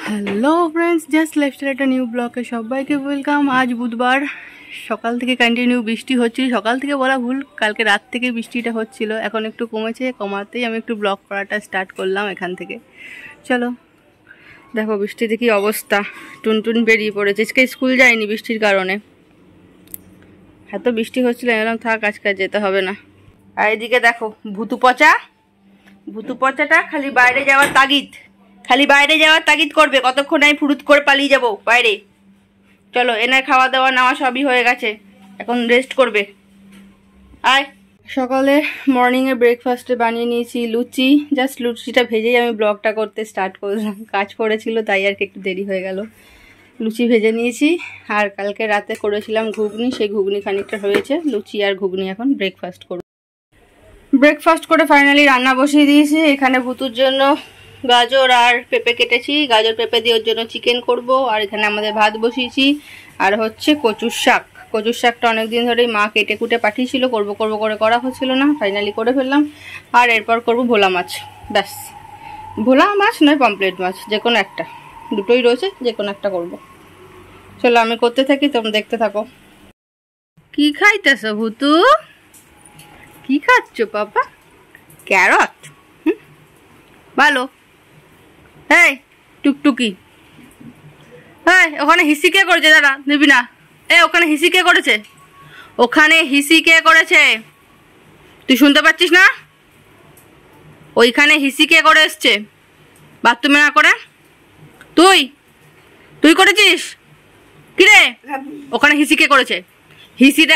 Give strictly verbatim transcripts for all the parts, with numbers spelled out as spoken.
Hello friends, just lifestyle একটা new ব্লগে সবাইকে ওয়েলকাম। আজ বুধবার সকাল থেকে কন্টিনিউ বৃষ্টি হচ্ছিল। সকাল থেকে বলা ভুল, কালকে রাত থেকে বৃষ্টিটা হচ্ছিল, এখন একটু কমেছে। কমাতেই আমি একটু ব্লগ করাটা স্টার্ট করলাম এখান থেকে। চলো দেখো বৃষ্টিতে কি অবস্থা, টুনটুন বেরিয়ে পড়েছে। আজকে স্কুল যায়নি বৃষ্টির কারণে, এত বৃষ্টি হচ্ছিল এরকম থাক, আজকে যেতে হবে না। আর এদিকে দেখো ভুতু পচা, ভুতু পচাটা খালি বাইরে যাওয়ার তাগিদ, খালি বাইরে যাওয়ার তাগিদ করবে। কতক্ষণ আমি ফুরুত করে পালিয়ে যাবো বাইরে। চলো এনার খাওয়া দাওয়া নেওয়া সবই হয়ে গেছে, এখন রেস্ট করবে। আয় সকালে মর্নিংয়ে ব্রেকফাস্টে বানিয়ে নিয়েছি লুচি। জাস্ট লুচিটা ভেজেই আমি ব্লগটা করতে স্টার্ট করলাম, কাজ করেছিল তাই আর কি একটু দেরি হয়ে গেল। লুচি ভেজে নিয়েছি, আর কালকে রাতে করেছিলাম ঘুগনি, সেই ঘুগনি খানিকটা হয়েছে। লুচি আর ঘুগনি এখন ব্রেকফাস্ট করব। ব্রেকফাস্ট করে ফাইনালি রান্না বসিয়ে দিয়েছি। এখানে ভুতুর জন্য গাজর আর পেঁপে কেটেছি, গাজর পেঁপে দিয়ে ওর জন্য চিকেন করব। আর এখানে আমাদের ভাত বসিয়েছি, আর হচ্ছে কচুর শাক। কচুর শাকটা অনেকদিন ধরেই মা কেটে কুটে পাঠিয়েছিল, করব করব করে করা হচ্ছিল না, ফাইনালি করে ফেললাম। আর এরপর করব ভোলা মাছ, ব্যাস। ভোলা মাছ নয় পমপ্লেট মাছ, যে কোনো একটা, দুটোই রয়েছে, যে কোনো একটা করব। চলো আমি করতে থাকি, তোমরা দেখতে থাকো। কি খাইতেছ ভুতু? কি খাচ্ছ পাপা? ক্যারট? হুম, ভালো। এই টুকটুকি, হ্যাঁ ওখানে হিসি কে করেছে? দাদা নিবি না? এ ওখানে হিসি কে করেছে? ওখানে হিসি কে করেছে? তুই শুনতে পাচ্ছিস না? ওইখানে হিসি কে করে এসছে বাথরুমে না করে? তুই তুই করেছিস? কিরে ওখানে হিসি কে করেছে? হিসিটা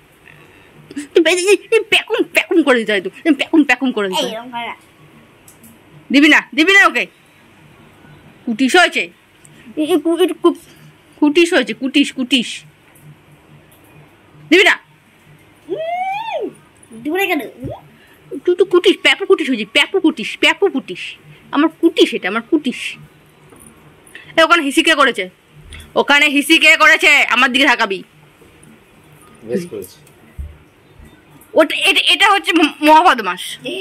প্যাকুম প্যাকুম করে দিতে হয়, তুই প্যাকুম প্যাকুম করে দিতে হয়। দিবি না? দিবি না ওকে? কুটিস হয়েছে, কুটিস হয়েছে, কুটিস কুটিস। দিবি না? তুই তো কুটিস, প্যাপু কুটিস হয়েছে, প্যাপু কুটিস, প্যাপু কুটিস। আমার কুটিস, এটা আমার কুটিস। এ ওখানে হিসি কে করেছে? ওখানে হিসি কে করেছে? আমার দিকে তাকাবি। ওটা এটা এটা হচ্ছে মহাবদমাস।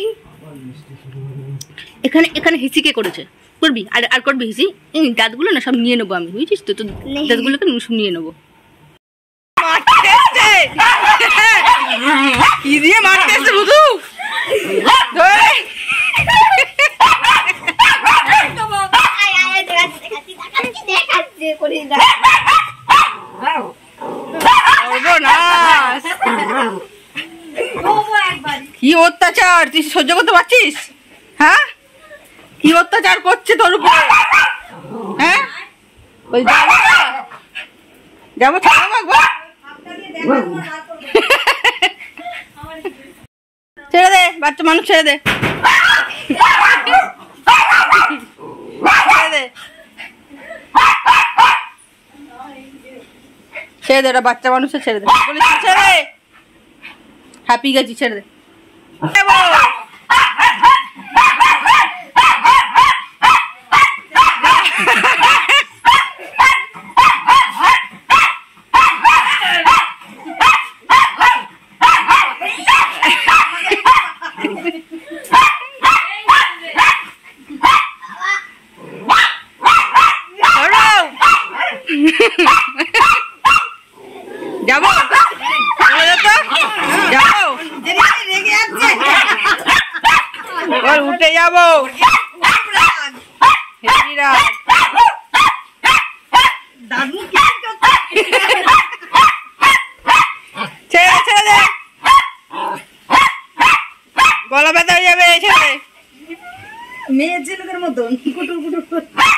এখানে এখানে হিসি কে করেছে? করবি আর আর করবি হিসি? এই দাঁতগুলো না সব নিয়ে নেবো আমি, বুঝছিস তো? তো দাঁতগুলোকে সব নিয়ে নেবো। কি দিয়ে মারতে এসছে বুধু? কি অত্যাচার, তুই সহ্য করতে পারছিস? হ্যাঁ কি অত্যাচার করছে তোর উপরে? হ্যাঁ যাবো, ছেড়ে দে, বাচ্চা মানুষ ছেড়ে দে, ছেড়ে দে, ছেড়ে দে, ওটা বাচ্চা মানুষের ছেড়ে দে, বলিস ছেড়ে দে। হ্যাপি গেছি, ছেড়ে দে। যাবো যাবো, উঠে যাবো। ছেড়ে ছেড়ে দে, গলা ব্যথা হয়ে যাবে। ছেড়ে মেয়ে ছেলেদের মতন কুটুর কুটুর।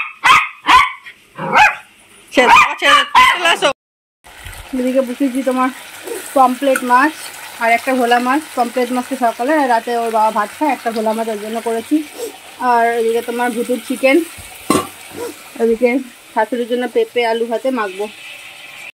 এদিকে বসেছি তোমার পমপ্লেট মাছ আর একটা ভোলা মাছ। পমপ্লেট মাছটা সকালে, রাতে ওর বাবা ভাত খায়, একটা ভোলা মাছ ওর জন্য করেছি। আর এদিকে তোমার ভুতুর চিকেন, ওদিকে শাশুড়ির জন্য পেঁপে আলু ভাতে মাখবো।